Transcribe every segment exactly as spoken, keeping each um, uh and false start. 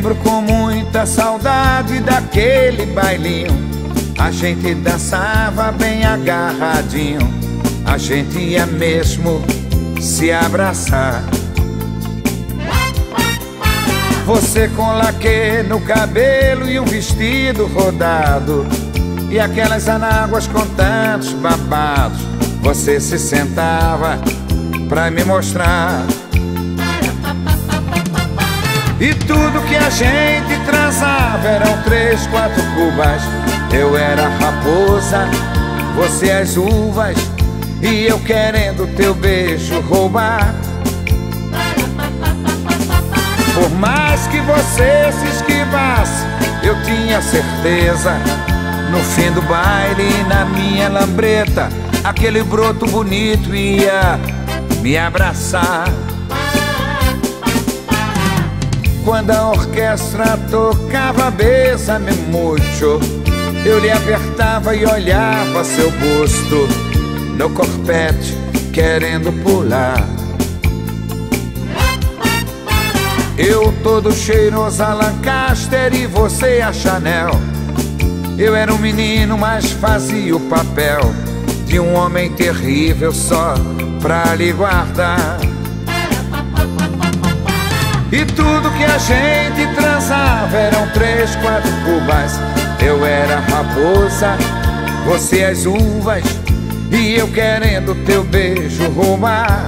lembro com muita saudade daquele bailinho. A gente dançava bem agarradinho, a gente ia mesmo se abraçar. Você com laque no cabelo e um vestido rodado, e aquelas anáguas com tantos babados. Você se sentava pra me mostrar. E tudo que a gente transava eram três, quatro cubas. Eu era a raposa, você as uvas, e eu querendo teu beijo roubar. Por mais que você se esquivasse, eu tinha certeza, no fim do baile, na minha lambreta, aquele broto bonito ia me abraçar. Quando a orquestra tocava Bésame Mucho, eu lhe apertava e olhava seu busto no corpete, querendo pular. Eu todo cheiroso a Lancaster e você a Chanel. Eu era um menino, mas fazia o papel de um homem terrível só pra lhe guardar. E tudo que a gente transava eram três, quatro cubas. Eu era a raposa, você as uvas, e eu querendo teu beijo roubar.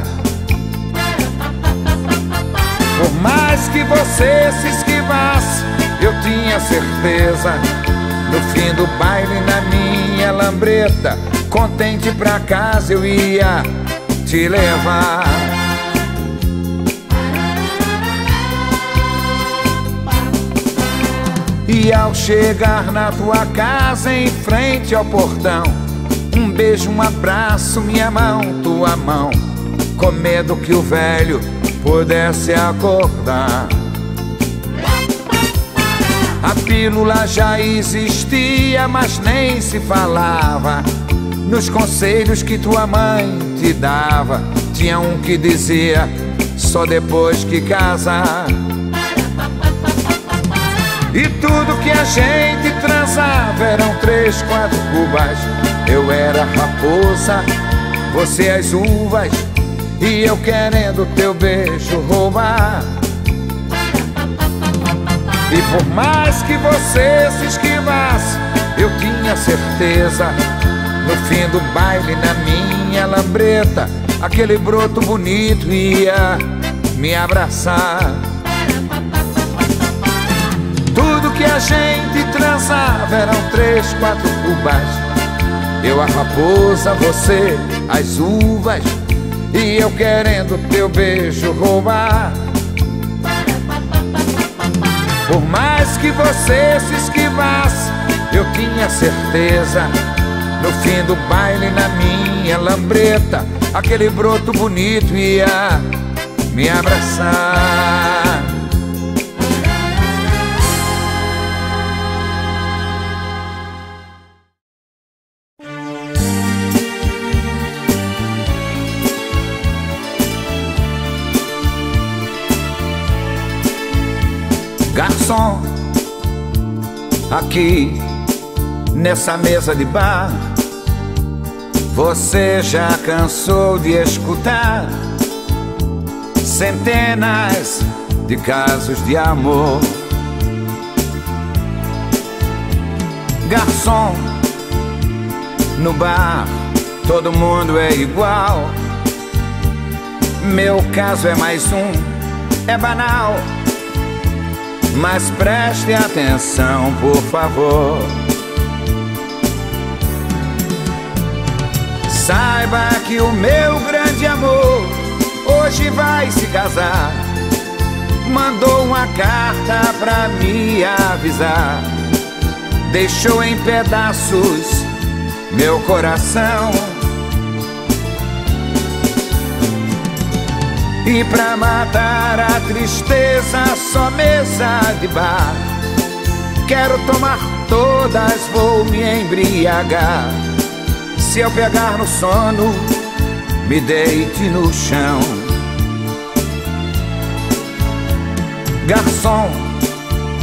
Por mais que você se esquivasse, eu tinha certeza, no fim do baile, na minha lambreta, contente pra casa eu ia te levar. E ao chegar na tua casa, em frente ao portão, um beijo, um abraço, minha mão, tua mão, com medo que o velho pudesse acordar. A pílula já existia, mas nem se falava. Nos conselhos que tua mãe te dava, tinha um que dizia: só depois que casar. E tudo que a gente transava eram três, quatro cubas. Eu era a raposa, você as uvas, e eu querendo teu beijo roubar. E por mais que você se esquivasse, eu tinha certeza, no fim do baile, na minha lambreta, aquele broto bonito ia me abraçar. Tudo que a gente transava eram três, quatro cubas. Eu a raposa, você as uvas, e eu querendo teu beijo roubar. Por mais que você se esquivasse, eu tinha certeza, no fim do baile, na minha lambreta, aquele broto bonito ia me abraçar. Garçom, aqui nessa mesa de bar, você já cansou de escutar centenas de casos de amor. Garçom, no bar todo mundo é igual. Meu caso é mais um, é banal, mas preste atenção, por favor. Saiba que o meu grande amor hoje vai se casar. Mandou uma carta pra me avisar. Deixou em pedaços meu coração. E pra matar a tristeza, só mesa de bar. Quero tomar todas, vou me embriagar. Se eu pegar no sono, me deite no chão. Garçom,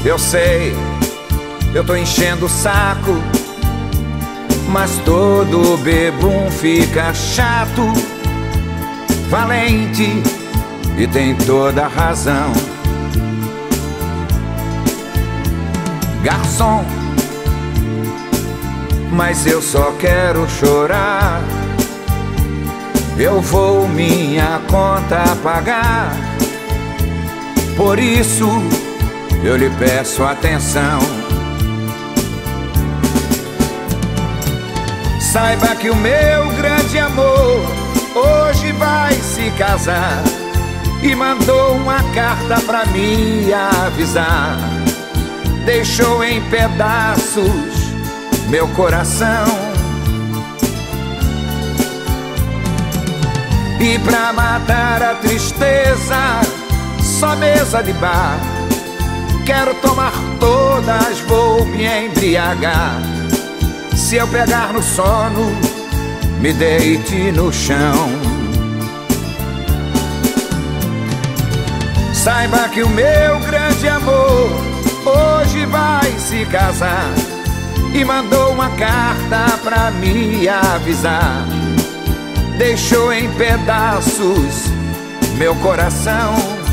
Eu sei, eu tô enchendo o saco, mas todo bebum fica chato, valente e tem toda a razão. Garçom, mas eu só quero chorar. Eu vou minha conta pagar, por isso eu lhe peço atenção. Saiba que o meu grande amor hoje vai se casar e mandou uma carta pra me avisar. Deixou em pedaços meu coração. E pra matar a tristeza, só mesa de bar. Quero tomar todas, vou me embriagar. Se eu pegar no sono, me deite no chão. Saiba que o meu grande amor hoje vai se casar e mandou uma carta pra me avisar. Deixou em pedaços meu coração.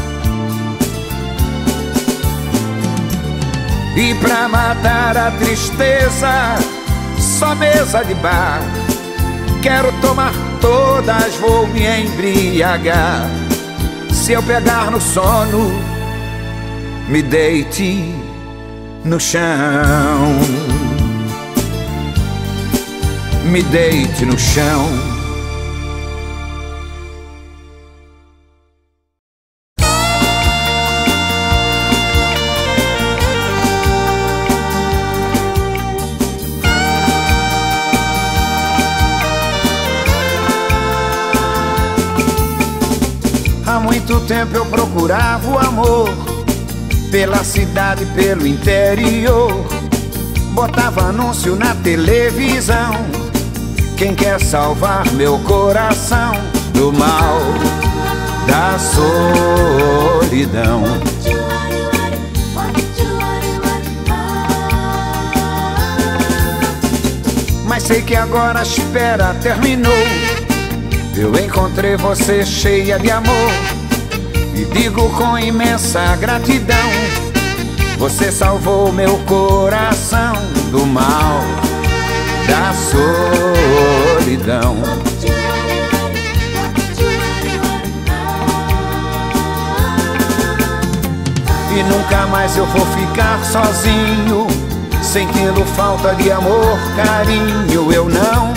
E pra matar a tristeza, só mesa de bar. Quero tomar todas, vou me embriagar. Se eu pegar no sono, me deite no chão. Me deite no chão. Há muito tempo eu procurava o amor, pela cidade, pelo interior. Botava anúncio na televisão. Quem quer salvar meu coração do mal, da solidão? Mas sei que agora a espera terminou. Eu encontrei você cheia de amor e digo com imensa gratidão: você salvou meu coração do mal, da solidão. E nunca mais eu vou ficar sozinho, sentindo falta de amor, carinho, eu não.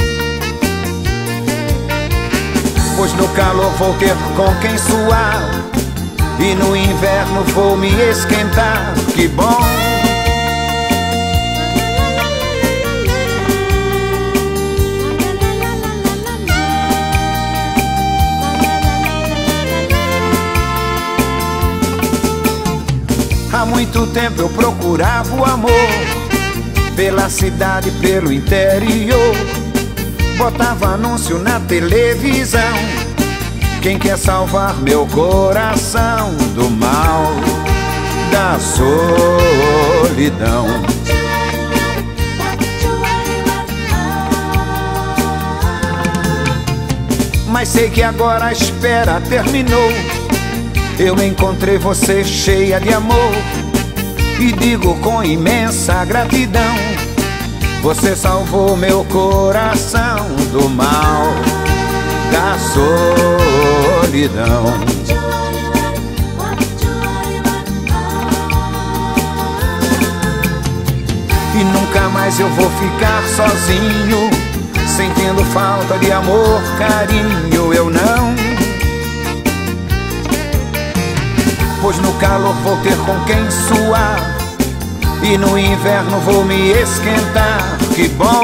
Pois no calor vou ter com quem suar e no inverno vou me esquentar, que bom. Há muito tempo eu procurava o amor, pela cidade, pelo interior. Botava anúncio na televisão. Quem quer salvar meu coração do mal, da solidão? Mas sei que agora a espera terminou. Eu encontrei você cheia de amor e digo com imensa gratidão: você salvou meu coração do mal, da solidão. E nunca mais eu vou ficar sozinho, sentindo falta de amor, carinho, eu não. Pois no calor vou ter com quem suar e no inverno vou me esquentar, que bom.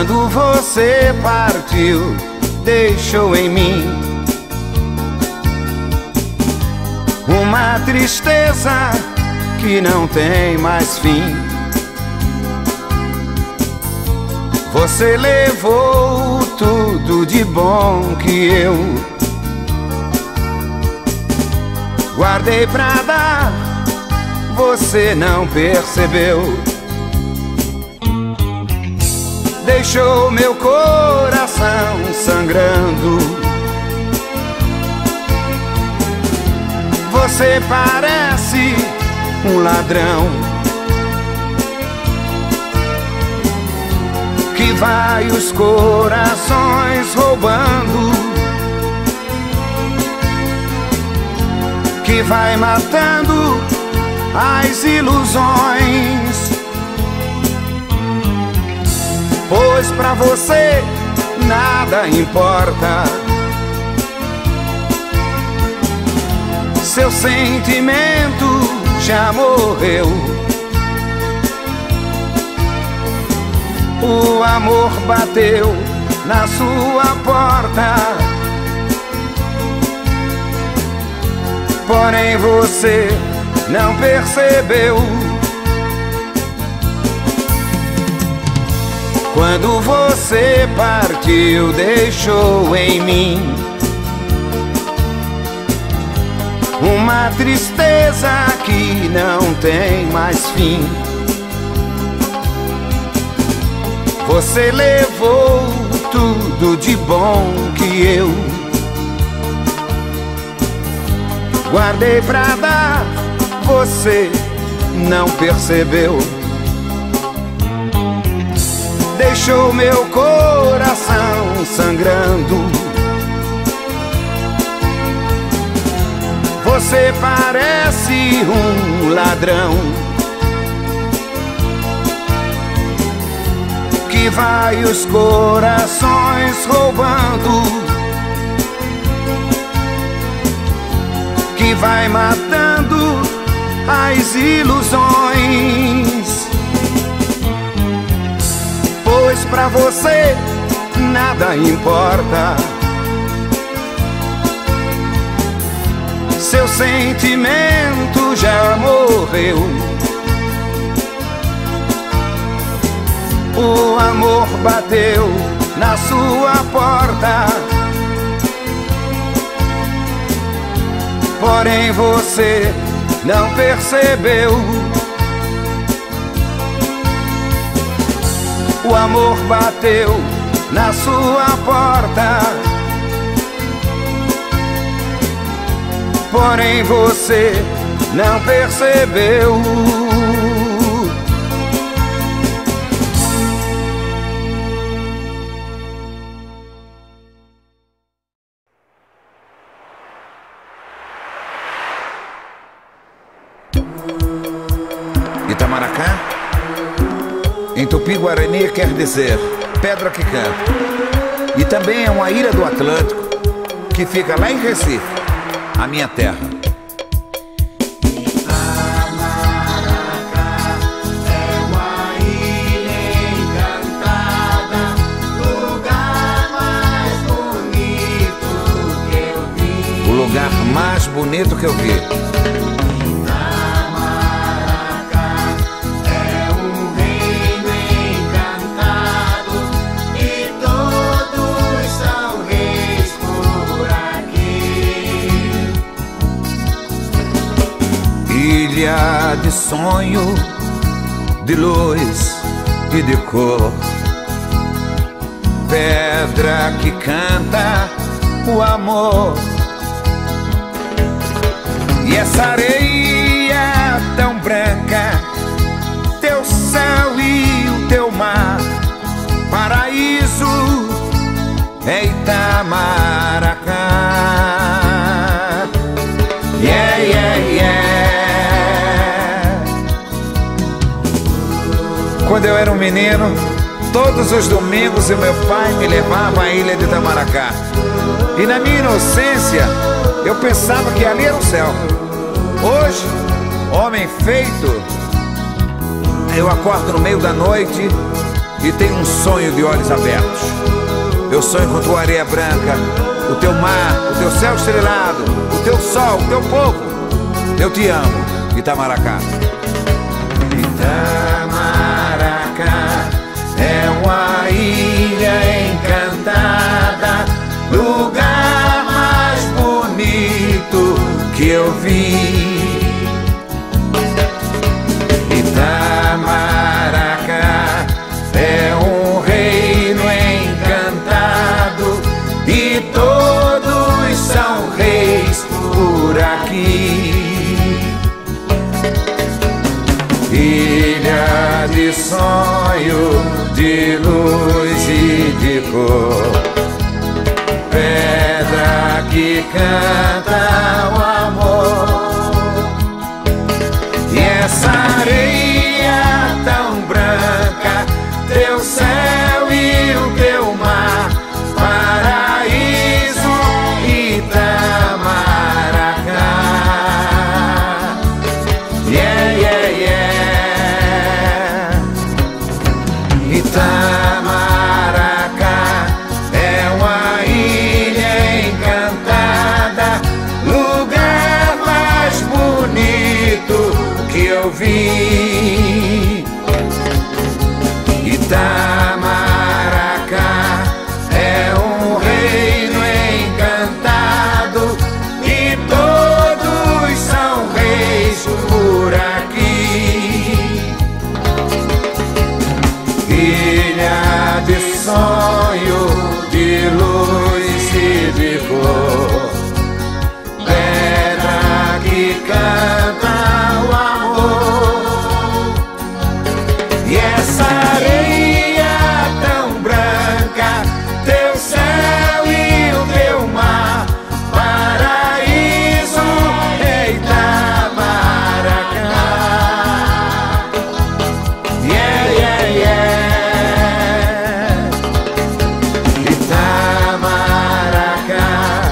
Quando você partiu, deixou em mim uma tristeza que não tem mais fim. Você levou tudo de bom que eu guardei pra dar, você não percebeu. Deixou meu coração sangrando. Você parece um ladrão que vai os corações roubando, que vai matando as ilusões. Pois pra você nada importa, seu sentimento já morreu. O amor bateu na sua porta, porém você não percebeu. Quando você partiu, deixou em mim uma tristeza que não tem mais fim. Você levou tudo de bom que eu guardei pra dar, você não percebeu. Deixou meu coração sangrando. Você parece um ladrão que vai os corações roubando, que vai matando as ilusões. Pois pra você nada importa, seu sentimento já morreu. O amor bateu na sua porta, porém você não percebeu. O amor bateu na sua porta, porém você não percebeu. Itamaracá, em Tupi-Guarani, quer dizer pedra que canta. E também é uma ilha do Atlântico que fica lá em Recife, a minha terra. Itamaracá é uma ilha encantada, lugar mais bonito que eu vi. O lugar mais bonito que eu vi. Ilha de sonho, de luz e de cor, pedra que canta o amor. E essa areia tão branca, teu céu e o teu mar, paraíso é Itamaracá. Yeah, yeah, yeah. Quando eu era um menino, todos os domingos o meu pai me levava à ilha de Itamaracá. E na minha inocência, eu pensava que ali era o céu. Hoje, homem feito, eu acordo no meio da noite e tenho um sonho de olhos abertos. Eu sonho com tua areia branca, o teu mar, o teu céu estrelado, o teu sol, o teu povo. Eu te amo, Itamaracá. Itamaracá é uma ilha encantada, lugar mais bonito que eu vi. Itamaracá é um reino encantado e todos são reis por aqui. Ilha de sonho, de luz e de cor, pedra que canta o amor. E essa areia tão branca, teu céu e o teu mar, paraíso Itamaracá. Yeah, yeah, yeah. Itamaracá é uma ilha encantada, lugar mais bonito que eu vi. Itamaracá é um reino encantado e todos são reis por aqui. Ilha de sonho, de luz e de cor, pedra que canta o amor. E essa areia tão branca, teu céu e o teu mar, paraíso Itamaracá. Yeah, yeah, yeah. Itamaracá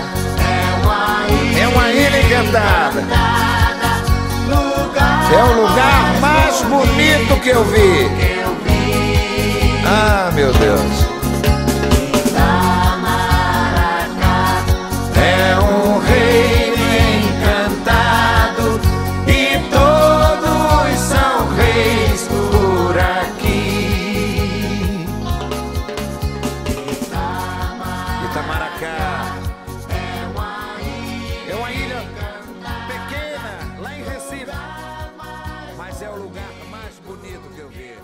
é uma ilha encantada, é o lugar mais bonito que eu vi. Ah, meu Deus. É um reino encantado e todos são reis por aqui. Itamaracá é uma ilha pequena lá em Recife, mas é o lugar mais bonito que eu vi.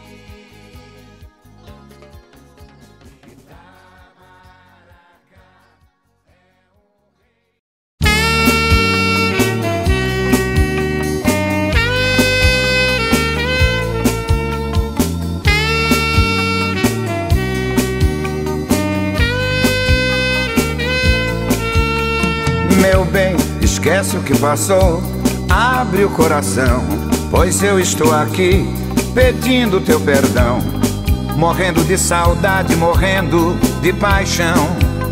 Meu bem, esquece o que passou, abre o coração, pois eu estou aqui pedindo teu perdão, morrendo de saudade, morrendo de paixão.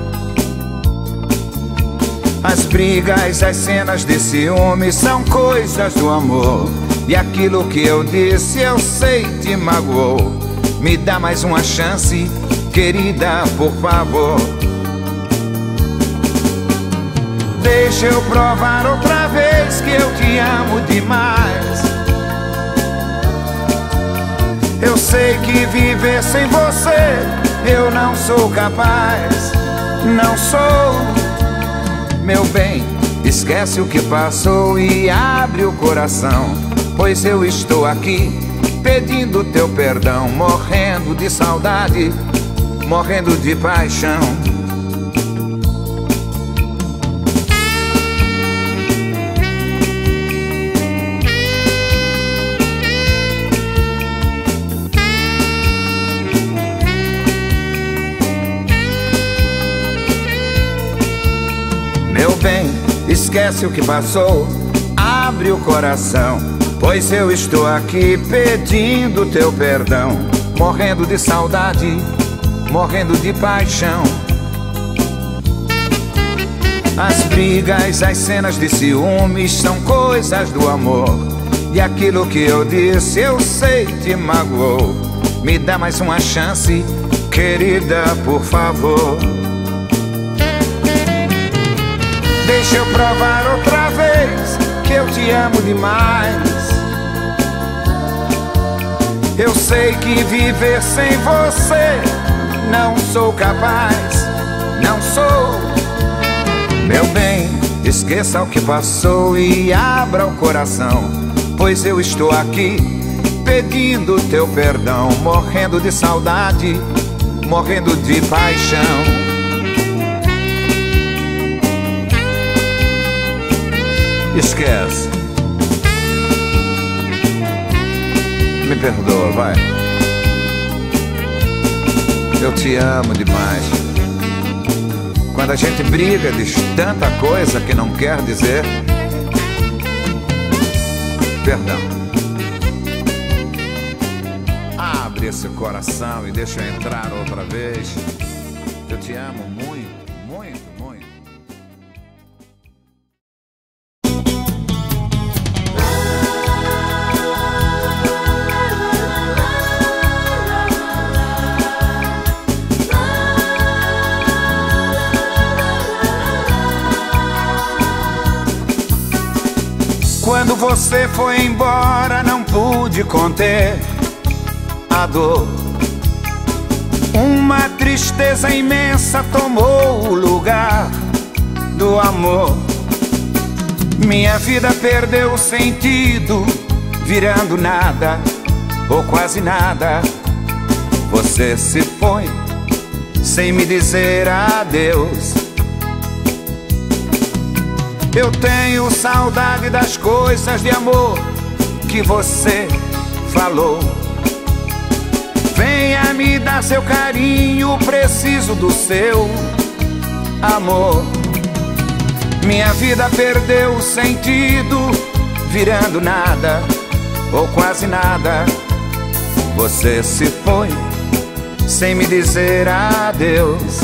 As brigas, as cenas de ciúme são coisas do amor, e aquilo que eu disse eu sei te magoou. Me dá mais uma chance, querida, por favor. Deixa eu provar outra vez que eu te amo demais. Eu sei que viver sem você eu não sou capaz. Não sou. Meu bem, esquece o que passou e abre o coração, pois eu estou aqui pedindo teu perdão, morrendo de saudade, morrendo de paixão. Meu bem, esquece o que passou, abre o coração, pois eu estou aqui pedindo teu perdão, morrendo de saudade, morrendo de paixão. As brigas, as cenas de ciúmes são coisas do amor, e aquilo que eu disse eu sei te magoou. Me dá mais uma chance, querida, por favor. Deixa eu provar outra vez que eu te amo demais. Eu sei que viver sem você não sou capaz, não sou. Meu bem, esqueça o que passou e abra o coração, pois eu estou aqui pedindo teu perdão, morrendo de saudade, morrendo de paixão. Esquece. Me perdoa, vai. Eu te amo demais. Quando a gente briga, diz tanta coisa que não quer dizer. Perdão. Abre esse coração e deixa eu entrar outra vez. Eu te amo muito, muito, muito. Quando você foi embora, não pude conter a dor. Uma tristeza imensa tomou o lugar do amor. Minha vida perdeu o sentido, virando nada ou quase nada. Você se foi sem me dizer adeus. Eu tenho saudade das coisas de amor que você falou. Venha me dar seu carinho, preciso do seu amor. Minha vida perdeu o sentido, virando nada ou quase nada. Você se foi sem me dizer adeus.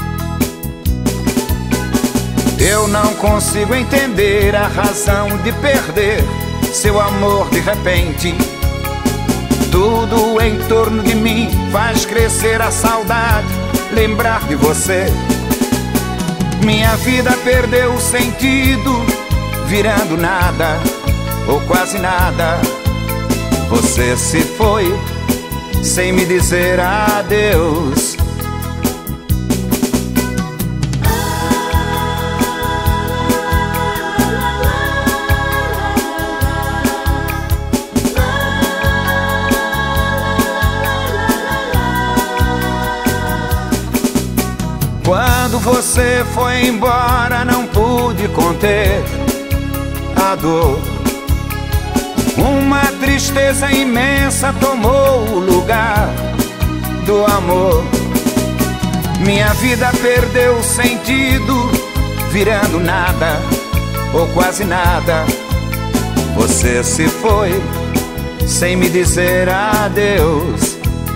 Eu não consigo entender a razão de perder seu amor de repente. Tudo em torno de mim faz crescer a saudade, lembrar de você. Minha vida perdeu o sentido, virando nada ou quase nada. Você se foi sem me dizer adeus. Quando você foi embora, não pude conter a dor. Uma tristeza imensa tomou o lugar do amor. Minha vida perdeu o sentido, virando nada ou quase nada. Você se foi sem me dizer adeus.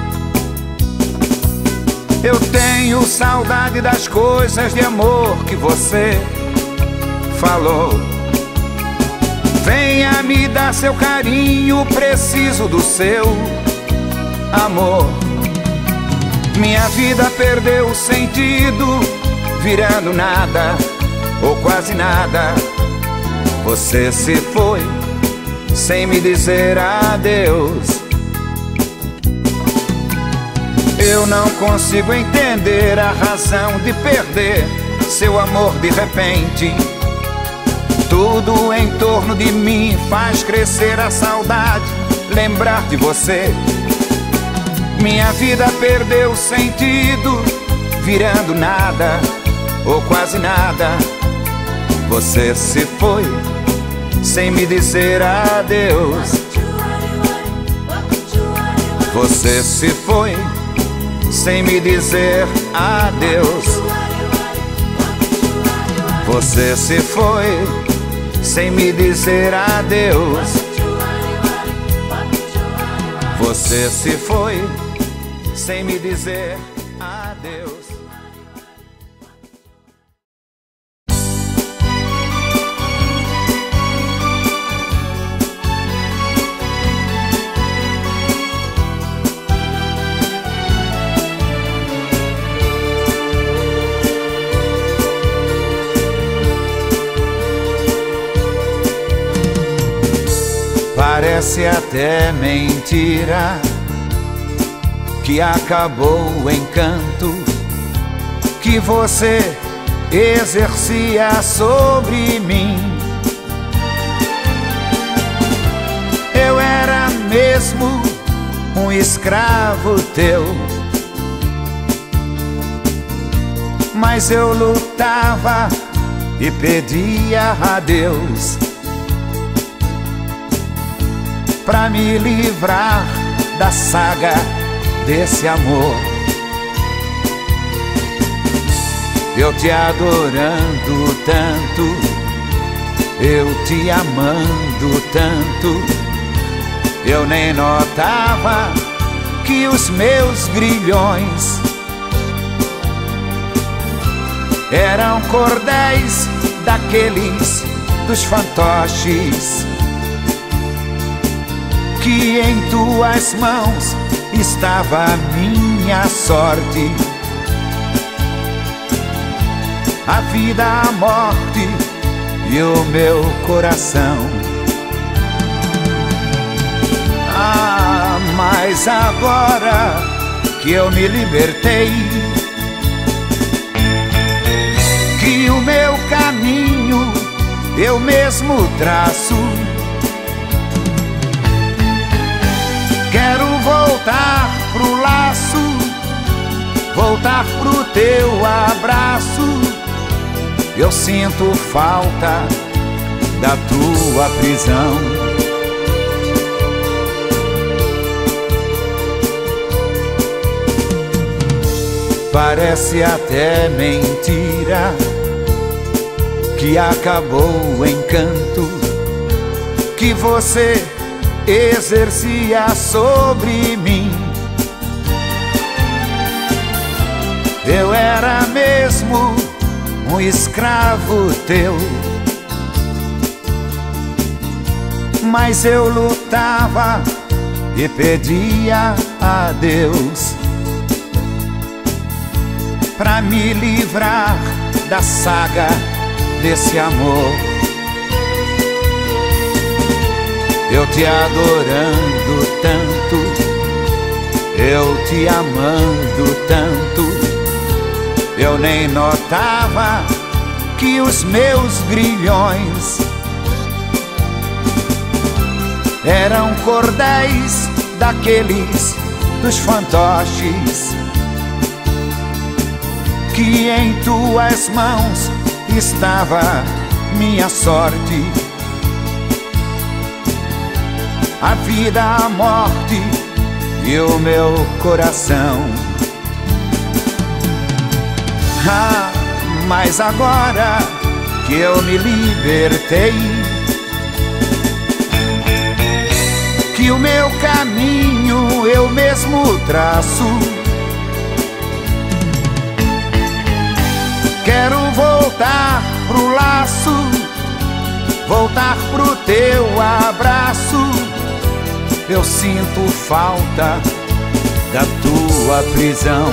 Eu tenho saudade das coisas de amor que você falou. Venha me dar seu carinho, preciso do seu amor. Minha vida perdeu o sentido, virando nada ou quase nada. Você se foi sem me dizer adeus. Eu não consigo entender a razão de perder seu amor de repente. Tudo em torno de mim faz crescer a saudade, lembrar de você. Minha vida perdeu o sentido, virando nada ou quase nada. Você se foi sem me dizer adeus. Você se foi sem me dizer adeus. Você se foi sem me dizer adeus. Você se foi sem me dizer adeus. Parece até mentira que acabou o encanto que você exercia sobre mim. Eu era mesmo um escravo teu, mas eu lutava e pedia a Deus pra me livrar da saga desse amor. Eu te adorando tanto, eu te amando tanto, eu nem notava que os meus grilhões eram cordéis daqueles dos fantoches, que em tuas mãos estava a minha sorte, a vida, a morte e o meu coração. Ah, mas agora que eu me libertei, que o meu caminho eu mesmo traço, quero voltar pro laço, voltar pro teu abraço. Eu sinto falta da tua prisão. Parece até mentira que acabou o encanto que você exercia sobre mim. Eu era mesmo um escravo teu, mas eu lutava e pedia a Deus pra me livrar da saga desse amor. Eu te adorando tanto, eu te amando tanto, eu nem notava que os meus grilhões eram cordéis daqueles dos fantoches, que em tuas mãos estava minha sorte, a vida, a morte e o meu coração. Ah, mas agora que eu me libertei, que o meu caminho eu mesmo traço, quero voltar pro laço, voltar pro teu abraço. Eu sinto falta da tua prisão.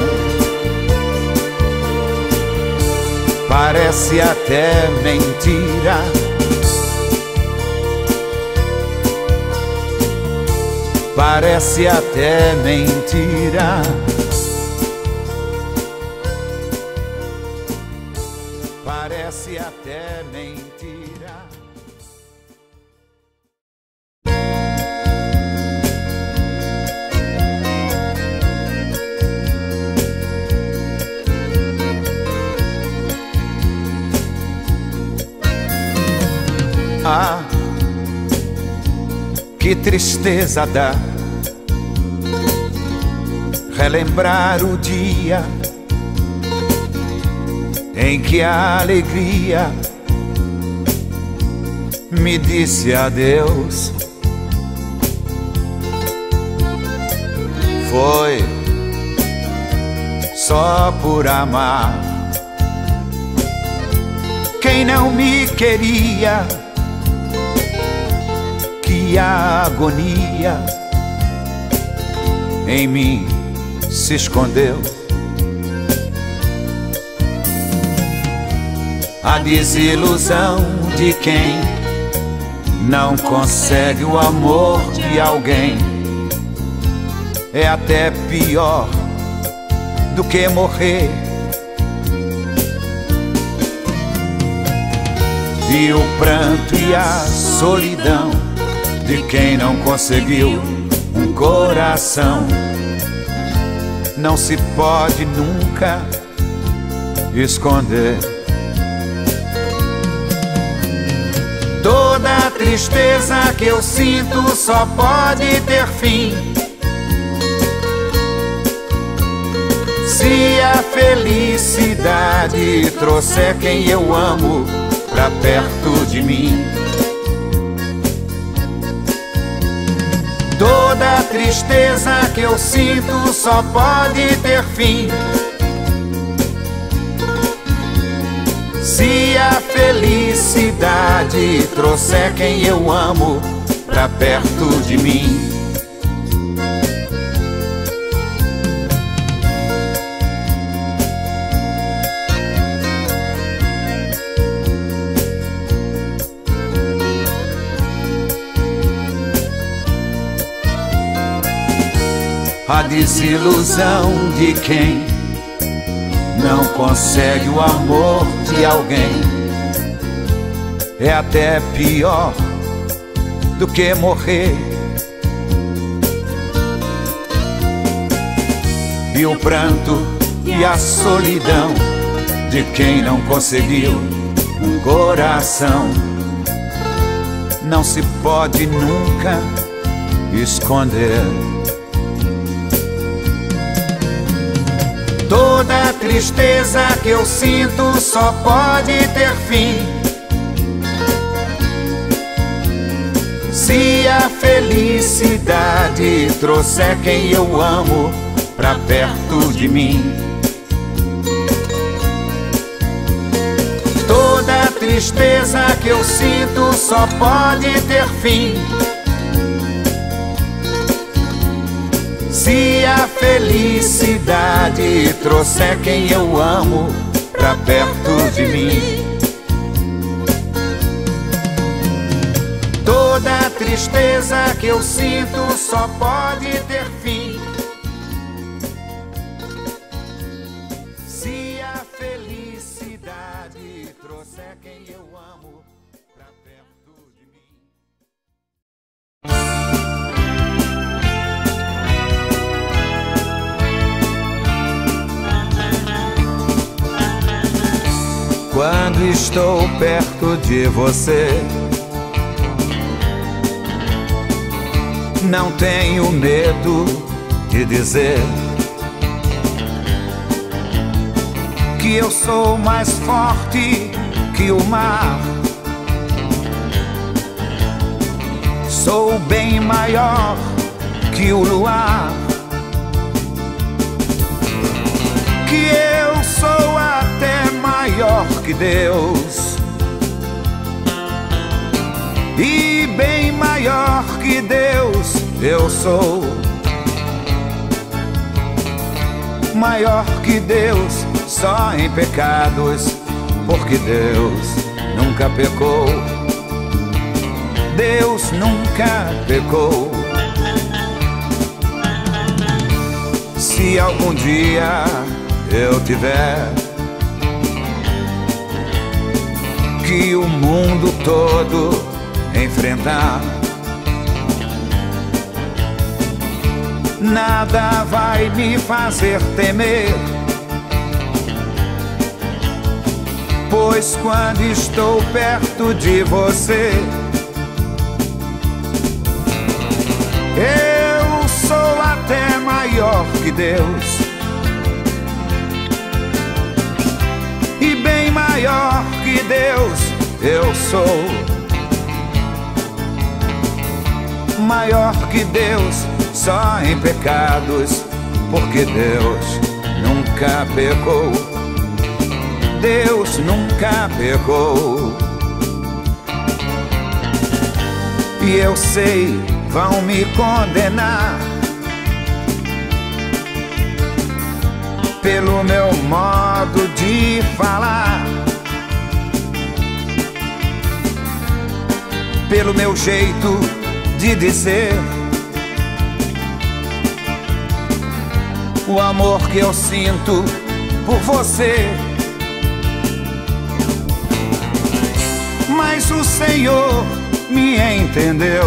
Parece até mentira Parece até mentira Parece até mentira. Ah, que tristeza dá relembrar o dia em que a alegria me disse adeus. Foi só por amar quem não me queria, que a agonia em mim se escondeu. A desilusão de quem não consegue o amor de alguém, é até pior do que morrer. E o pranto e a solidão de quem não conseguiu um coração não se pode nunca esconder. Toda tristeza que eu sinto só pode ter fim se a felicidade trouxer quem eu amo pra perto de mim. Toda tristeza que eu sinto só pode ter fim se a felicidade trouxer quem eu amo pra perto de mim. A desilusão de quem não consegue o amor de alguém é até pior do que morrer. E o pranto e a solidão de quem não conseguiu um coração não se pode nunca esconder. Toda tristeza que eu sinto só pode ter fim se a felicidade trouxer quem eu amo pra perto de mim. Toda tristeza que eu sinto só pode ter fim se a felicidade trouxer quem eu amo pra perto de mim. Toda tristeza que eu sinto só pode ter fim se a felicidade trouxer quem eu amo pra perto de mim. Quando estou perto de você, não tenho medo de dizer que eu sou mais forte que o mar. Sou bem maior que o luar, que eu sou até maior que Deus e bem maior que Deus eu sou. Maior que Deus só em pecados, porque Deus nunca pecou. Deus nunca pecou. Se algum dia eu tiver que o mundo todo enfrentar, nada vai me fazer temer, pois quando estou perto de você, eu sou até maior que Deus e bem maior que Deus eu sou. Maior que Deus só em pecados, porque Deus nunca pecou. Deus nunca pecou. E eu sei, vão me condenar pelo meu modo de falar, pelo meu jeito de dizer o amor que eu sinto por você. Mas o Senhor me entendeu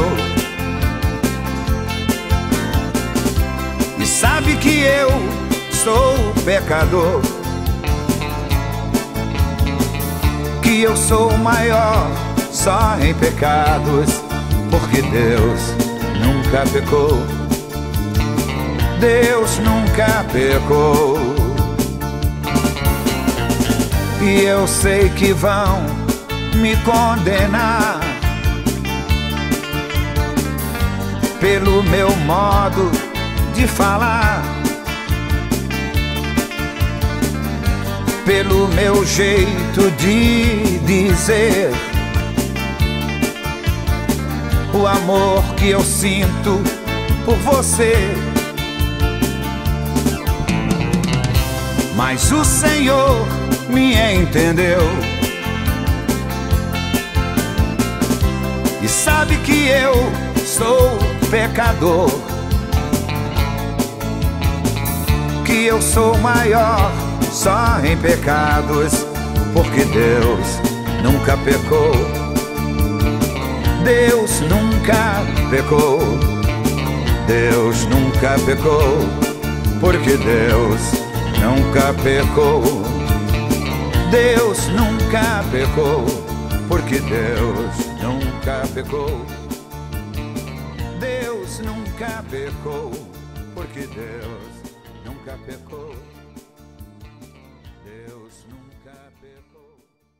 e sabe que eu sou pecador, que eu sou o maior só em pecados, porque Deus nunca pecou. Deus nunca pecou. E eu sei que vão me condenar pelo meu modo de falar, pelo meu jeito de dizer o amor que eu sinto por você. Mas o Senhor me entendeu e sabe que eu sou pecador, que eu sou maior só em pecados, porque Deus nunca pecou. Deus nunca pecou. Deus nunca pecou, porque Deus nunca pecou. Deus nunca pecou, porque Deus nunca pecou. Deus nunca pecou, porque Deus nunca pecou. Deus nunca pecou.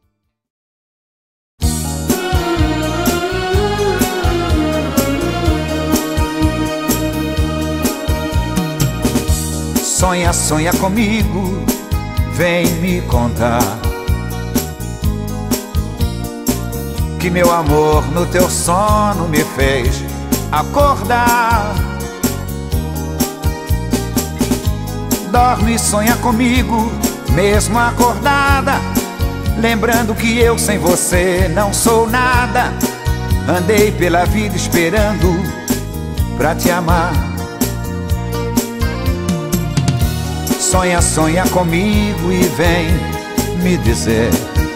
Sonha, sonha comigo, vem me contar que meu amor no teu sono me fez acordar. Dorme e sonha comigo, mesmo acordada, lembrando que eu sem você não sou nada. Andei pela vida esperando pra te amar. Sonha, sonha comigo e vem me dizer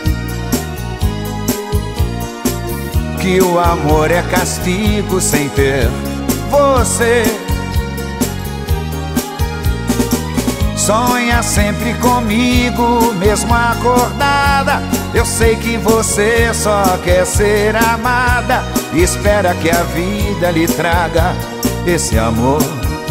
que o amor é castigo sem ter você. Sonha sempre comigo, mesmo acordada, eu sei que você só quer ser amada e espera que a vida lhe traga esse amor.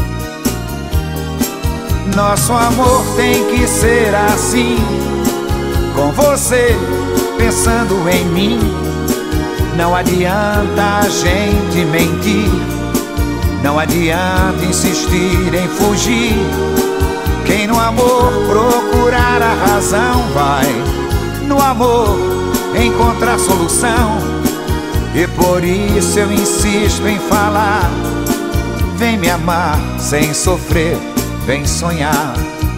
Nosso amor tem que ser assim, com você pensando em mim. Não adianta a gente mentir, não adianta insistir em fugir. Quem no amor procurar a razão vai no amor encontrar solução. E por isso eu insisto em falar: vem me amar sem sofrer, vem sonhar.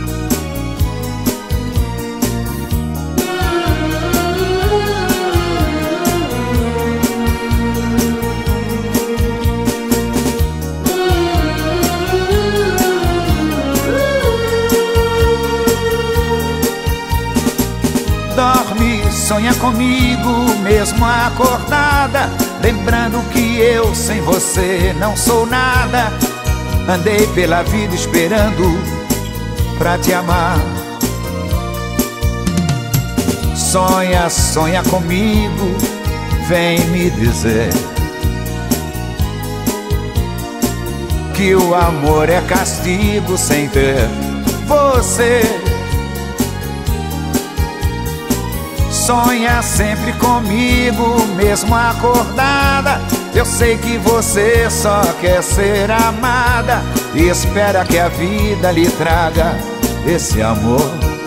Dorme, sonha comigo, mesmo acordada, lembrando que eu sem você não sou nada. Andei pela vida esperando pra te amar. Sonha, sonha comigo, vem me dizer que o amor é castigo sem ter você. Sonha sempre comigo, mesmo acordada, eu sei que você só quer ser amada e espera que a vida lhe traga esse amor.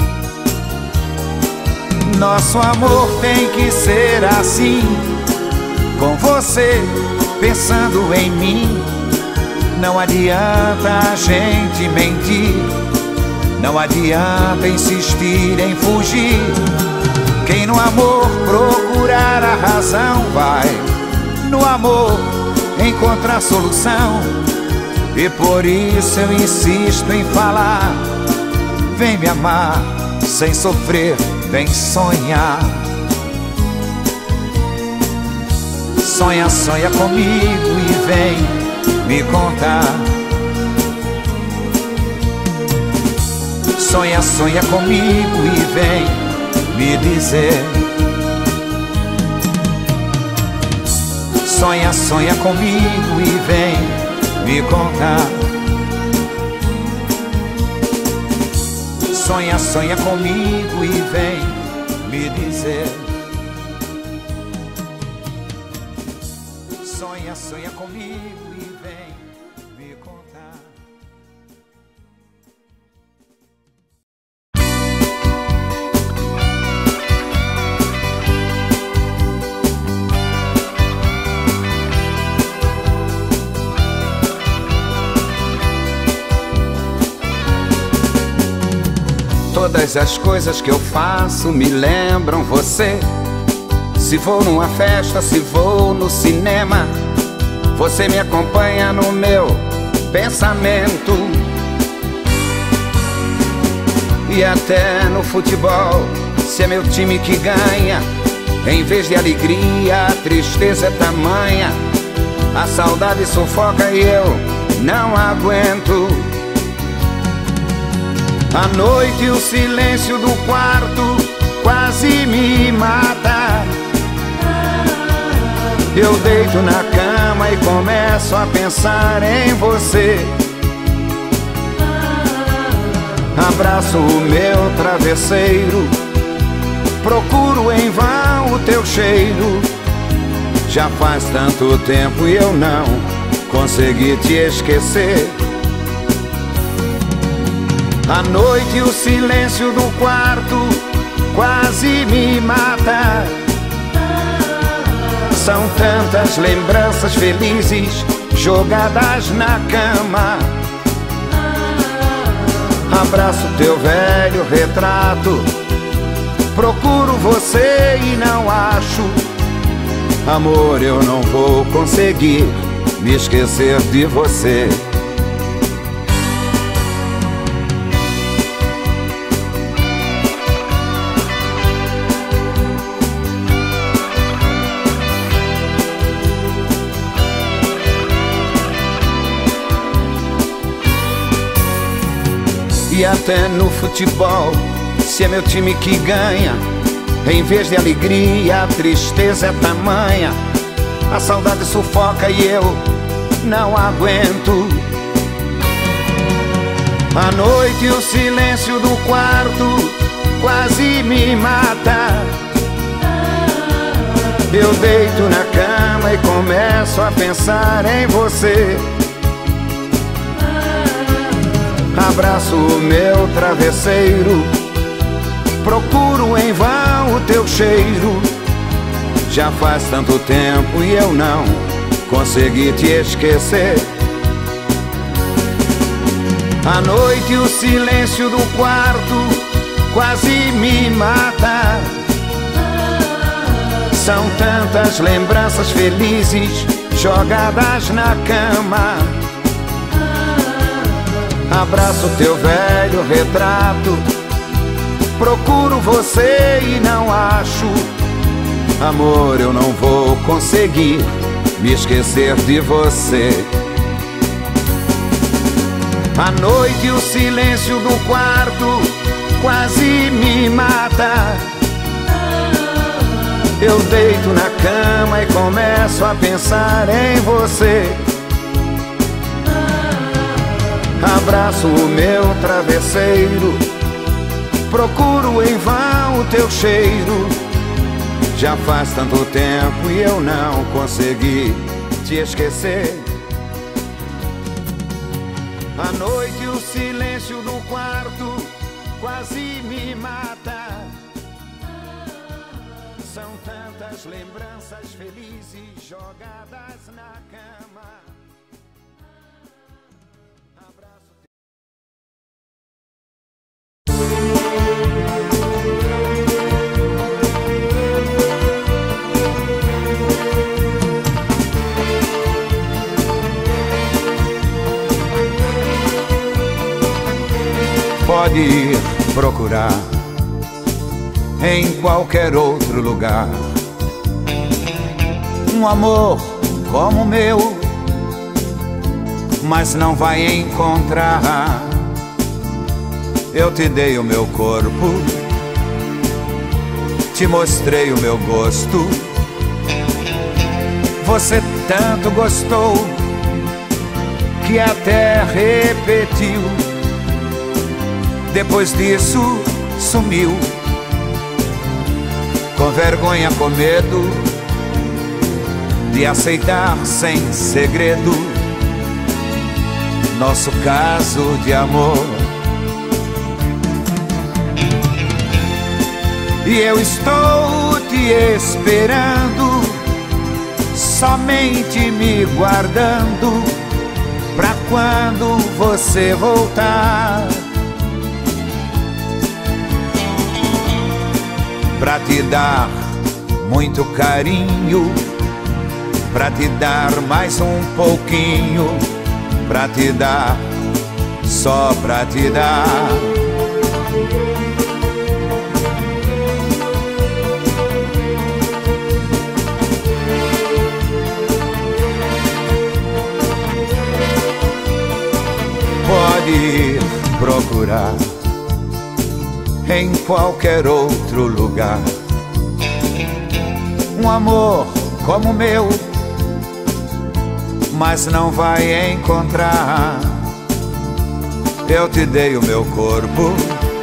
Nosso amor tem que ser assim, com você pensando em mim. Não adianta a gente mentir, não adianta insistir em fugir. Quem no amor procurar a razão vai no amor encontrar solução. E por isso eu insisto em falar: vem me amar sem sofrer, vem sonhar. Sonha, sonha comigo e vem me contar. Sonha, sonha comigo e vem me dizer. Sonha, sonha comigo e vem me contar. Sonha, sonha comigo e vem me dizer. Sonha, sonha comigo e vem me contar. Todas as coisas que eu faço me lembram você. Se vou numa festa, se vou no cinema, você me acompanha no meu pensamento. E até no futebol, se é meu time que ganha, em vez de alegria, a tristeza é tamanha. A saudade sufoca e eu não aguento. A noite e o silêncio do quarto quase me mata. Eu deito na cama e começo a pensar em você. Abraço o meu travesseiro, procuro em vão o teu cheiro. Já faz tanto tempo e eu não consegui te esquecer. A noite e o silêncio do quarto quase me mata. São tantas lembranças felizes jogadas na cama. Abraço teu velho retrato, procuro você e não acho. Amor, eu não vou conseguir me esquecer de você. E até no futebol, se é meu time que ganha, em vez de alegria, a tristeza é tamanha. A saudade sufoca e eu não aguento. A noite e o silêncio do quarto quase me mata. Eu deito na cama e começo a pensar em você. Abraço o meu travesseiro, procuro em vão o teu cheiro. Já faz tanto tempo e eu não consegui te esquecer. A noite e o silêncio do quarto quase me mata. São tantas lembranças felizes jogadas na cama. Abraço teu velho retrato, procuro você e não acho. Amor, eu não vou conseguir me esquecer de você. A noite e o silêncio do quarto quase me mata. Eu deito na cama e começo a pensar em você. Abraço o meu travesseiro, procuro em vão o teu cheiro. Já faz tanto tempo e eu não consegui te esquecer. A noite e o silêncio do quarto quase me mata. São tantas lembranças felizes jogadas na cama. pode ir procurar em qualquer outro lugar um amor como o meu, mas não vai encontrar. Eu te dei o meu corpo, te mostrei o meu gosto. Você tanto gostou que até repetiu. Depois disso sumiu, com vergonha, com medo de aceitar sem segredo nosso caso de amor. E eu estou te esperando, somente me guardando pra quando você voltar, pra te dar muito carinho, pra te dar mais um pouquinho, pra te dar, só pra te dar. Pode ir procurar em qualquer outro lugar um amor como o meu, mas não vai encontrar. Eu te dei o meu corpo,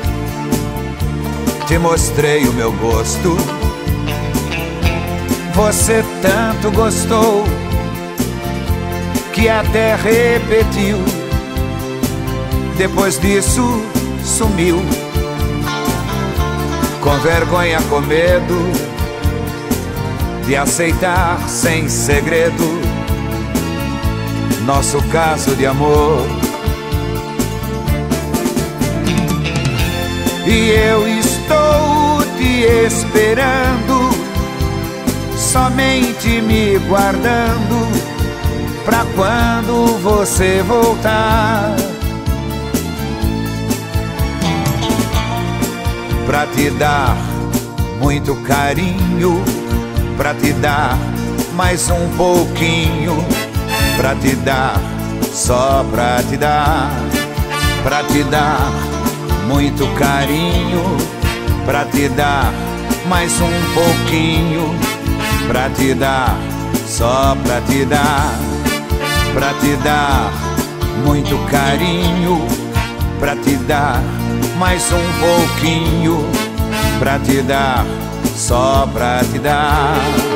te mostrei o meu gosto. Você tanto gostou que até repetiu. Depois disso sumiu, com vergonha, com medo de aceitar sem segredo nosso caso de amor. E eu estou te esperando, somente me guardando pra quando você voltar, pra te dar muito carinho, pra te dar mais um pouquinho, pra te dar, só pra te dar, pra te dar muito carinho, pra te dar mais um pouquinho, pra te dar, só pra te dar, pra te dar muito carinho, pra te dar mais um pouquinho, pra te dar, só pra te dar.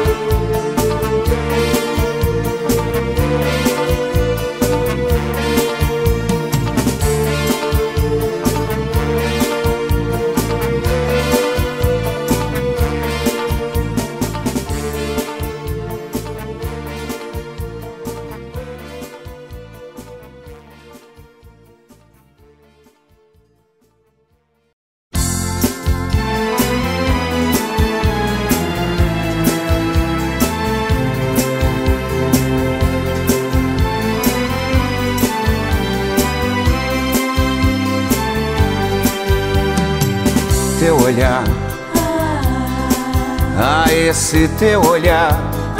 Teu olhar, ah, esse teu olhar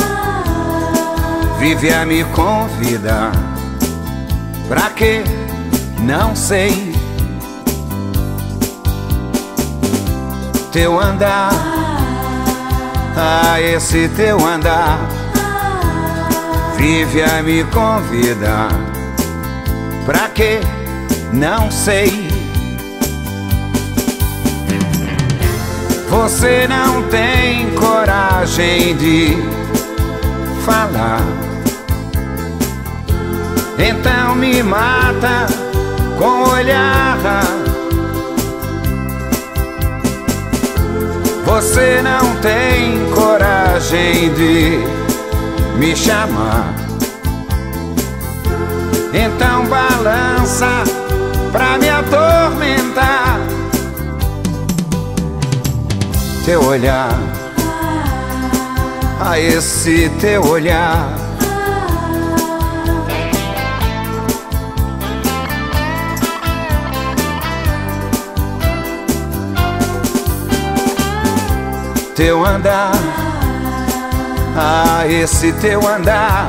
vive a me convidar. Pra quê? Não sei. Teu andar, ah, esse teu andar vive a me convidar. Pra quê? Não sei. Você não tem coragem de falar, então me mata com o olhar. Você não tem coragem de me chamar, então balança pra me atormentar. Teu olhar, a esse teu olhar teu andar, ah, esse teu andar.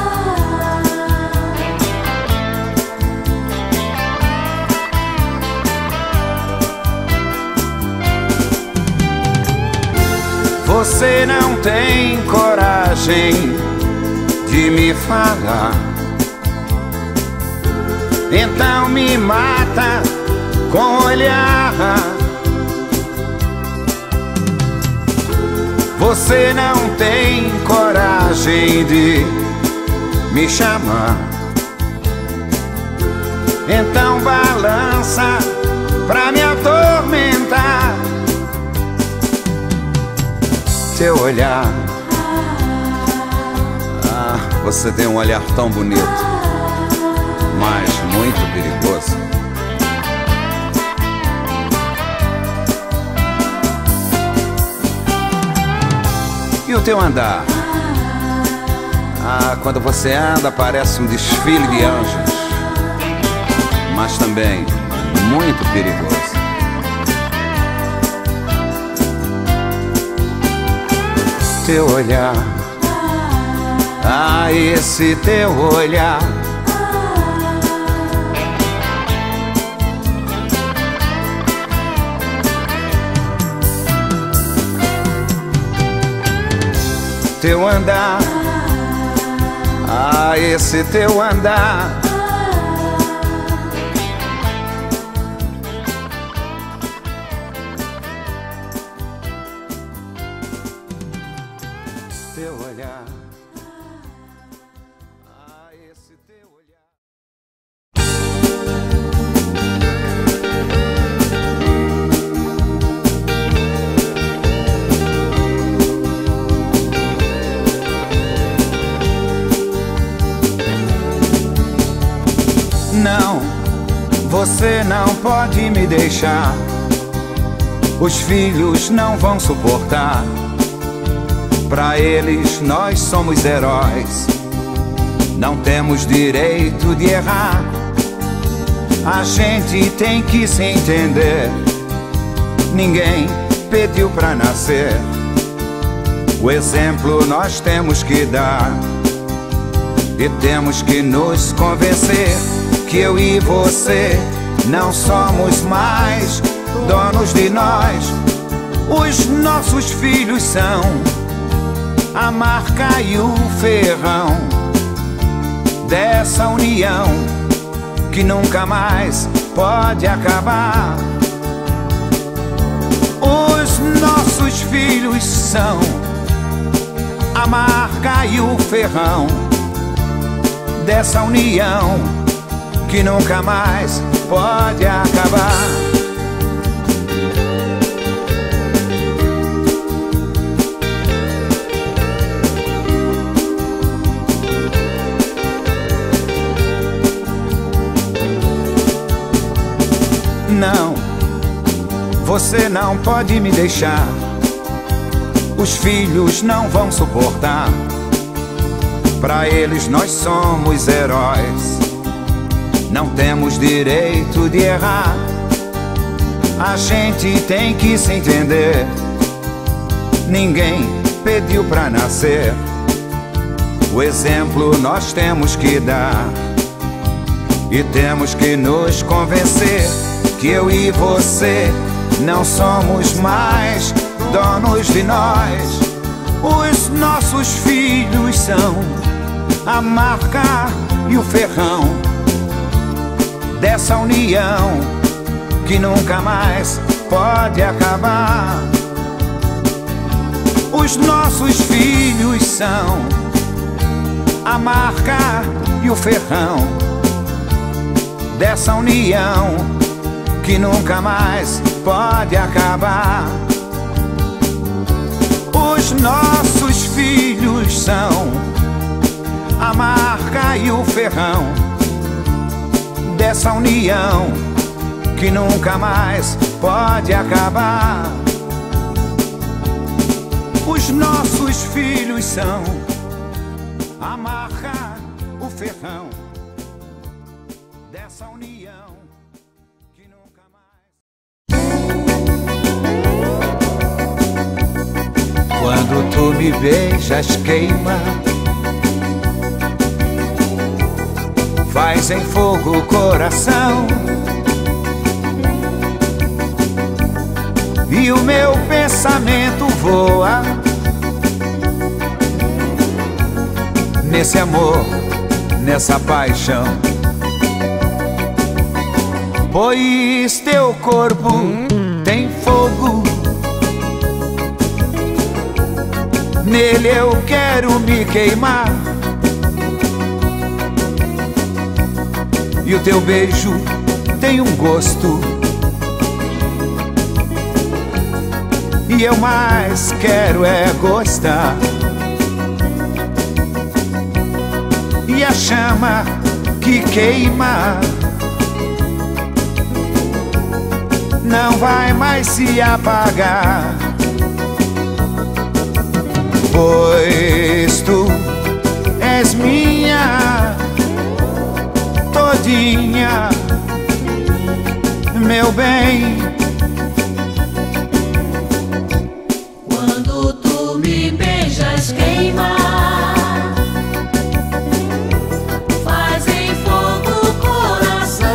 Você não tem coragem de me falar, então me mata com olhar. Você não tem coragem de me chamar, então balança pra me atormentar. Teu olhar, ah, você tem um olhar tão bonito, mas muito perigoso. E o teu andar? Ah, quando você anda parece um desfile de anjos, mas também muito perigoso. Teu olhar, ah, esse teu olhar. Teu andar, ah, esse teu andar. Teu olhar, ah, esse teu olhar. Não, você não pode me deixar. Os filhos não vão suportar. Pra eles nós somos heróis, não temos direito de errar. A gente tem que se entender, ninguém pediu pra nascer. O exemplo nós temos que dar, e temos que nos convencer que eu e você não somos mais donos de nós. Os nossos filhos são a marca e o ferrão dessa união que nunca mais pode acabar. Os nossos filhos são a marca e o ferrão dessa união que nunca mais pode acabar. Não, você não pode me deixar. Os filhos não vão suportar. Pra eles nós somos heróis, não temos direito de errar. A gente tem que se entender, ninguém pediu pra nascer. O exemplo nós temos que dar, e temos que nos convencer que eu e você não somos mais donos de nós. Os nossos filhos são a marca e o ferrão dessa união que nunca mais pode acabar. Os nossos filhos são a marca e o ferrão dessa união que nunca mais pode acabar. Os nossos filhos são a marca e o ferrão dessa união que nunca mais pode acabar. Os nossos filhos são a marca, o ferrão dessa união que nunca mais. Quando tu me beijas queima, faz em fogo o coração, e o meu pensamento voa nesse amor, nessa paixão. Pois teu corpo tem fogo, nele eu quero me queimar, e o teu beijo tem um gosto, e eu mais quero é gostar. E a chama que queima não vai mais se apagar, pois tu és minha todinha, meu bem. Quando tu me beijas queima, faz em fogo o coração,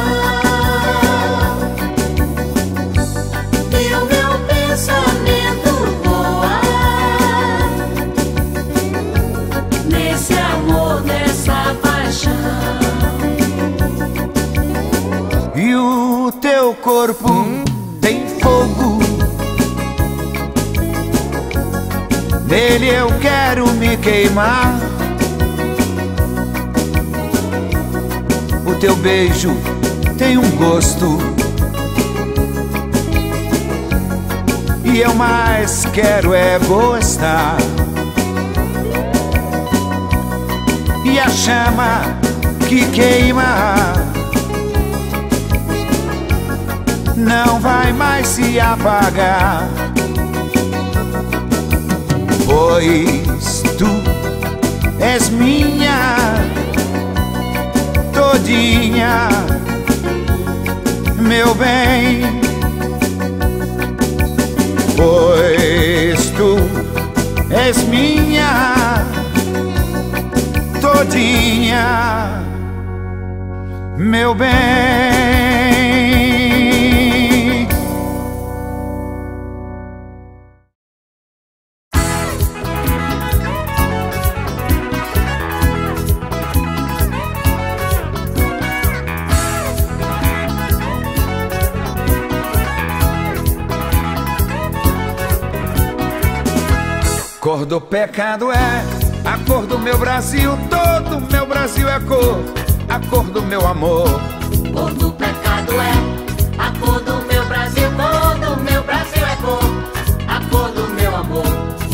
e o meu pensamento voa nesse amor, nessa paixão. E o teu corpo tem fogo, nele eu quero me queimar, o teu beijo tem um gosto, e eu mais quero é gostar. E a chama que queima não vai mais se apagar, pois tu és minha todinha, meu bem. Pois tu és minha todinha, meu bem. Cor do pecado é a cor do meu Brasil, todo meu Brasil é cor, a cor do meu amor. Cor do pecado é a cor do meu Brasil, todo meu Brasil é cor, a cor do meu amor.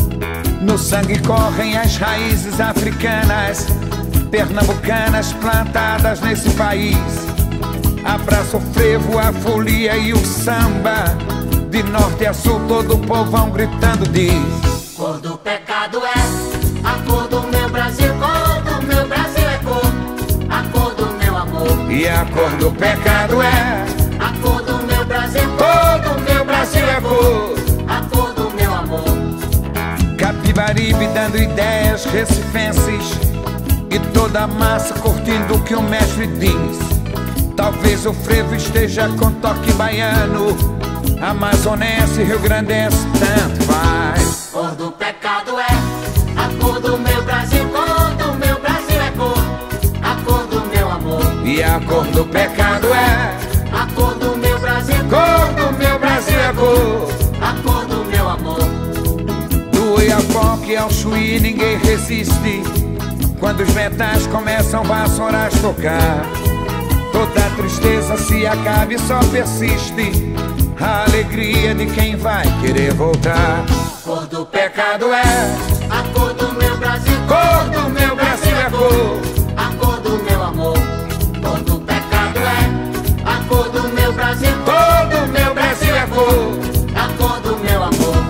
No sangue correm as raízes africanas, pernambucanas plantadas nesse país. Abraço o frevo, a folia e o samba, de norte a sul todo o povão gritando diz: cor do pecado é a cor do meu Brasil, cor do meu Brasil é cor, a cor do meu amor. E a cor do pecado é a cor do meu Brasil, todo meu Brasil é cor, a cor do meu amor. Capibaribe dando ideias recifenses, e toda a massa curtindo o que o mestre diz. Talvez o frevo esteja com toque baiano, amazonense, rio-grandense, tanto faz. Cor do pecado é a cor do meu Brasil, cor do meu Brasil é cor, a cor do meu amor. E a cor do pecado é a cor do meu Brasil, cor do meu Brasil é cor, a cor do meu amor. Do Oiapoque ao Chuí ninguém resiste, quando os metais começam vassouras tocar. Toda a tristeza se acaba e só persiste a alegria de quem vai querer voltar. Cor do Pecado é a cor do meu Brasil, cor do meu Brasil é cor, a cor do meu amor. Cor do pecado é a cor do meu Brasil, todo meu Brasil é cor, a cor do meu amor.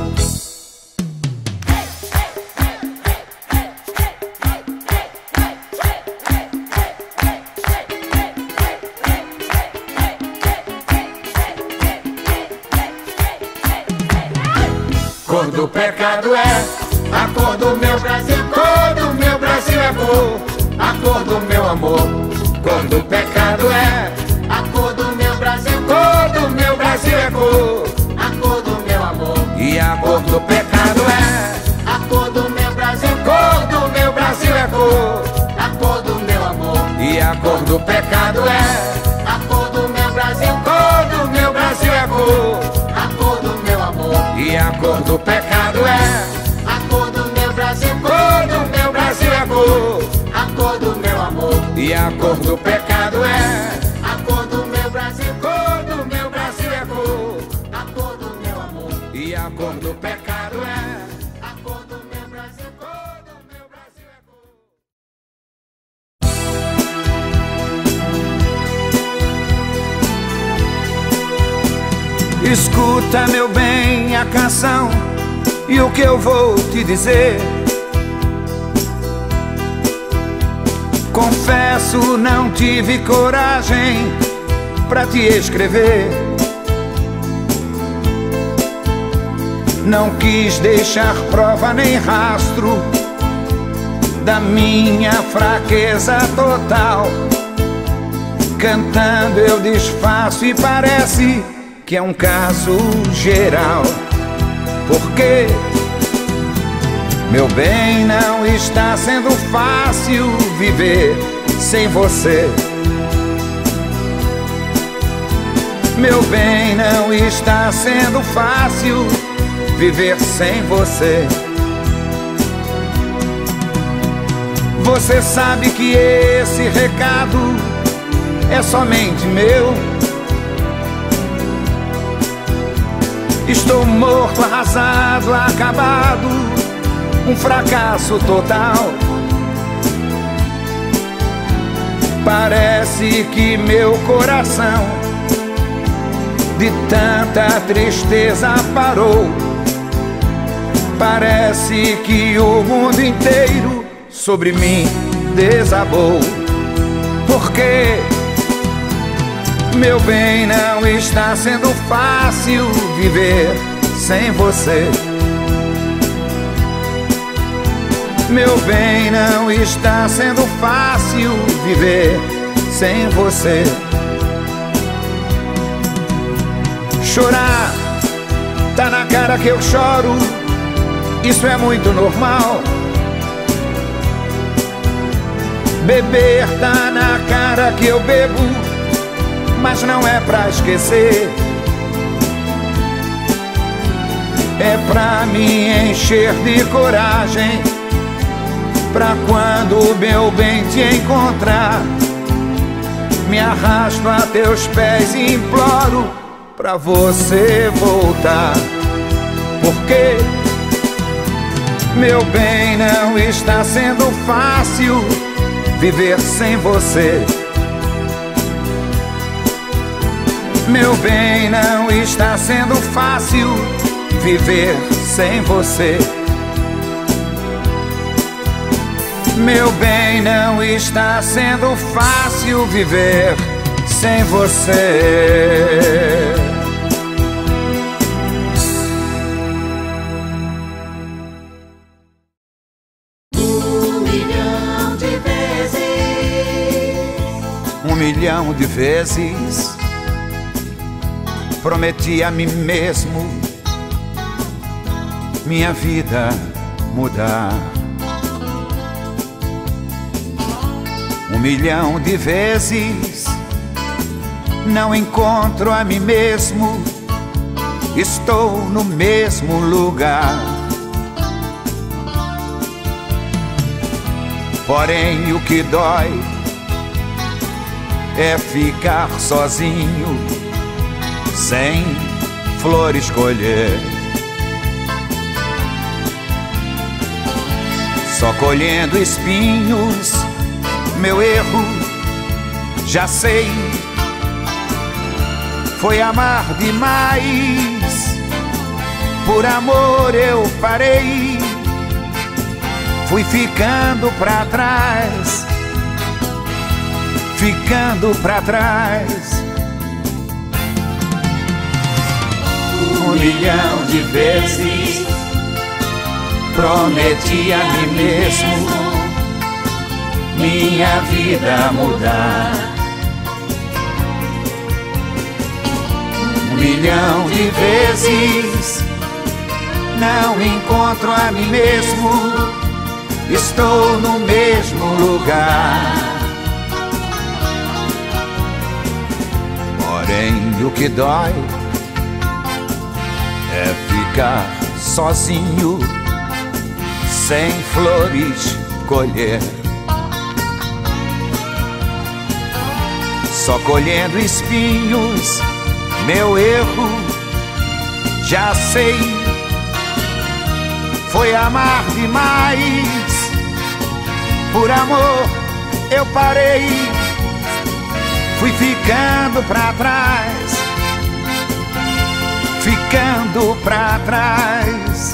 cor do pecado é A cor do meu Brasil, cor do meu Brasil é cor. A cor do meu amor, cor do pecado é. A cor do meu Brasil, Cor do meu Brasil é cor. a cor do meu amor. E a cor do pecado é. A cor do meu Brasil, Cor do meu Brasil é cor. a cor do meu amor. E a cor do pecado é. A cor do meu Brasil, Cor do meu Brasil é cor. a cor do meu amor. E a cor do pecado é. A cor do meu Brasil, Cor do meu Brasil é cor. a cor do meu amor. E a cor do pecado é. A cor do meu Brasil, Cor do meu Brasil é cor. a cor do meu amor. E a cor do pecado é. A cor do meu Brasil, Cor do meu Brasil é cor. Escuta, meu bem, a canção e o que eu vou te dizer. Confesso, não tive coragem pra te escrever. Não quis deixar prova nem rastro da minha fraqueza total. Cantando eu desfaço e parece que é um caso geral. Porque, meu bem, não está sendo fácil viver sem você. Meu bem, não está sendo fácil viver sem você. Você sabe que esse recado é somente meu. Estou morto, arrasado, acabado, um fracasso total. Parece que meu coração de tanta tristeza parou. Parece que o mundo inteiro sobre mim desabou. Porque, meu bem, não está sendo fácil viver sem você. Meu bem, não está sendo fácil viver sem você. Chorar, tá na cara que eu choro, isso é muito normal. Beber, tá na cara que eu bebo, mas não é pra esquecer. É pra me encher de coragem, pra quando meu bem te encontrar, me arrasto a teus pés e imploro pra você voltar. Porque, meu bem, não está sendo fácil viver sem você. Meu bem, não está sendo fácil viver sem você. Meu bem, não está sendo fácil viver sem você. Um milhão de vezes, Um milhão de vezes prometi a mim mesmo minha vida mudar. Um milhão de vezes não encontro a mim mesmo, estou no mesmo lugar. Porém, o que dói é ficar sozinho, sem flor escolher. Só colhendo espinhos, meu erro, já sei, foi amar demais. Por amor eu parei, fui ficando pra trás, ficando pra trás. Um milhão de vezes prometi a mim mesmo minha vida mudar. Um milhão de vezes não encontro a mim mesmo, estou no mesmo lugar. Porém, o que dói é ficar sozinho, sem flores colher, só colhendo espinhos. Meu erro, já sei, foi amar demais. Por amor eu parei, fui ficando pra trás, ficando pra trás.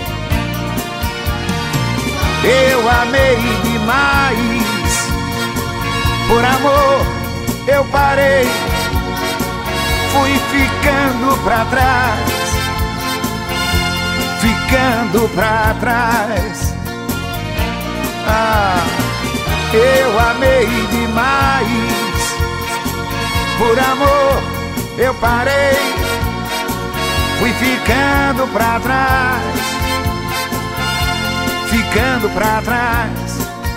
Eu amei demais. Por amor eu parei, fui ficando pra trás, ficando pra trás. Ah, eu amei demais. Por amor eu parei, fui ficando pra trás, ficando pra trás.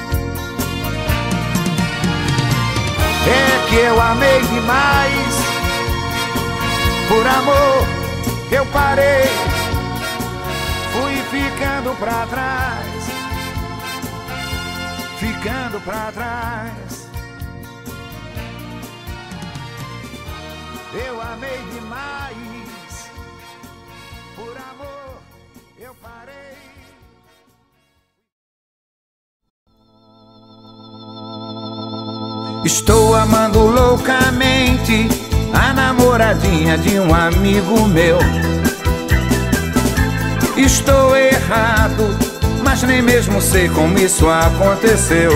É que eu amei demais. Por amor eu parei, fui ficando pra trás, ficando pra trás. Eu amei demais. Por amor eu parei. Estou amando loucamente a namoradinha de um amigo meu. Estou errado, mas nem mesmo sei como isso aconteceu.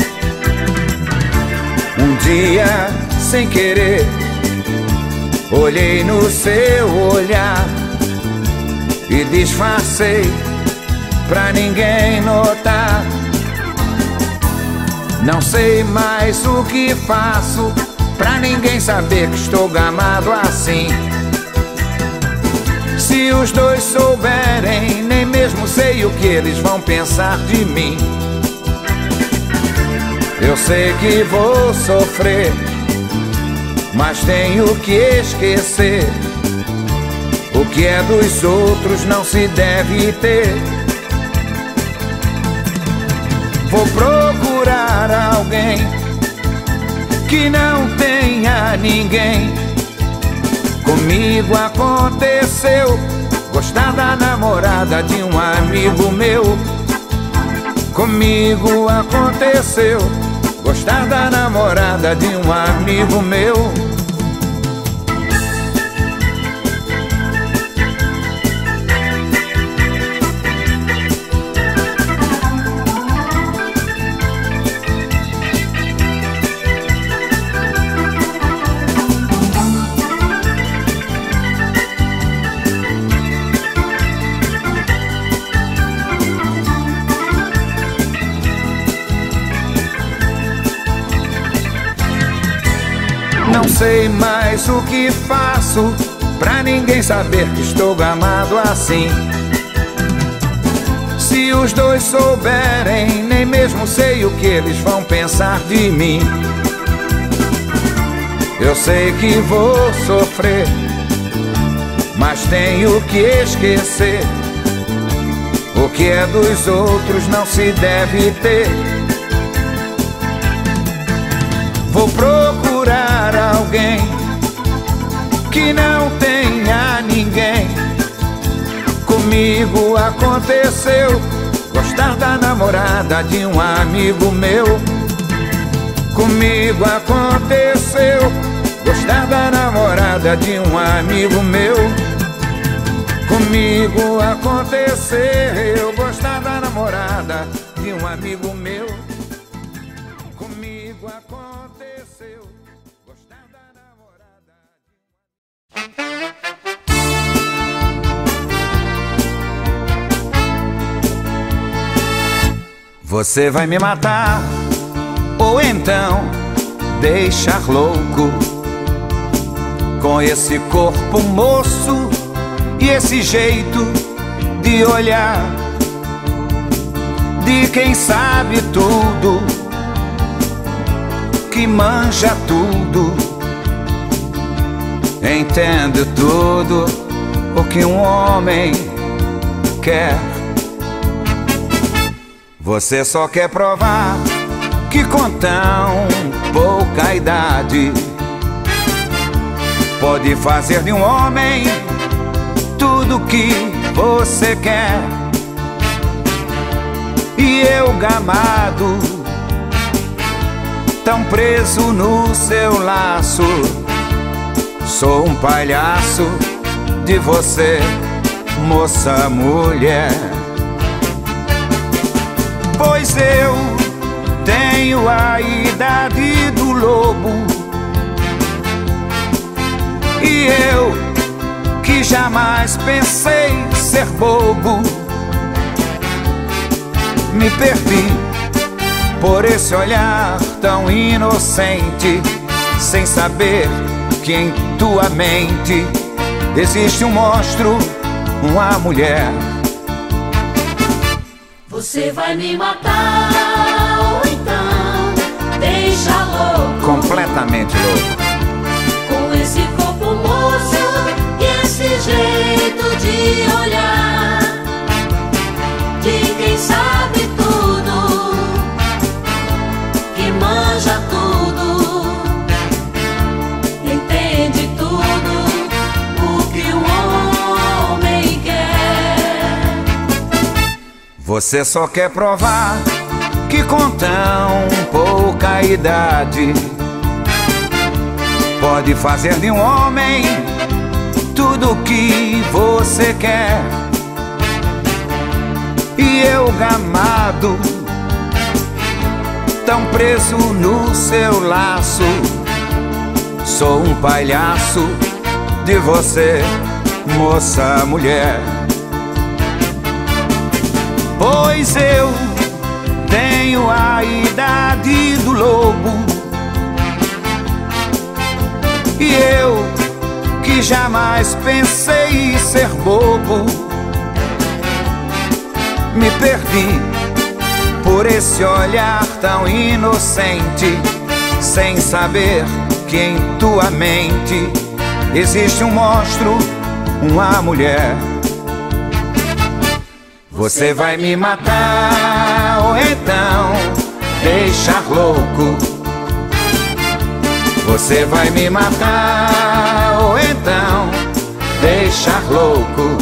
Um dia, sem querer, olhei no seu olhar e disfarcei pra ninguém notar. Não sei mais o que faço pra ninguém saber que estou gamado assim. Se os dois souberem, nem mesmo sei o que eles vão pensar de mim. Eu sei que vou sofrer, mas tenho que esquecer. O que é dos outros não se deve ter. Vou procurar alguém que não tenha ninguém. Comigo aconteceu gostar da namorada de um amigo meu. Comigo aconteceu gostar da namorada de um amigo meu. Não sei mais o que faço pra ninguém saber que estou gamado assim. Se os dois souberem, nem mesmo sei o que eles vão pensar de mim. Eu sei que vou sofrer, mas tenho que esquecer. O que é dos outros não se deve ter. Vou procurar alguém que não tenha ninguém. Comigo aconteceu gostar da namorada de um amigo meu. Comigo aconteceu gostar da namorada de um amigo meu. Comigo aconteceu gostar da namorada de um amigo meu. Comigo aconteceu gostar da namorada de um... Você vai me matar ou então deixar louco com esse corpo moço e esse jeito de olhar de quem sabe tudo, que manja tudo, entende tudo o que um homem quer. Você só quer provar que com tão pouca idade pode fazer de um homem tudo que você quer. E eu, gamado, tão preso no seu laço, sou um palhaço de você, moça, mulher. Pois eu tenho a idade do lobo, e eu que jamais pensei ser bobo, me perdi por esse olhar tão inocente, sem saber que em tua mente existe um monstro, uma mulher. Você vai me matar ou então deixa louco, Completamente louco. com esse corpo moço e esse jeito de olhar de quem sabe tudo, que manja tudo, entende tudo o que um homem quer. Você só quer provar que com tão pouca idade pode fazer de um homem tudo o que você quer. E eu, gamado, tão preso no seu laço, sou um palhaço de você, moça, mulher. Pois eu tenho a idade do lobo, e eu que jamais pensei ser bobo, me perdi por esse olhar tão inocente, sem saber que em tua mente existe um monstro, uma mulher. Você vai me matar ou então deixar louco. Você vai me matar ou então deixar louco.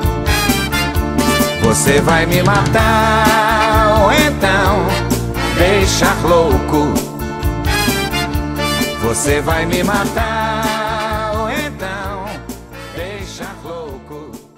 Você vai me matar ou então deixar louco. Você vai me matar ou então deixar louco.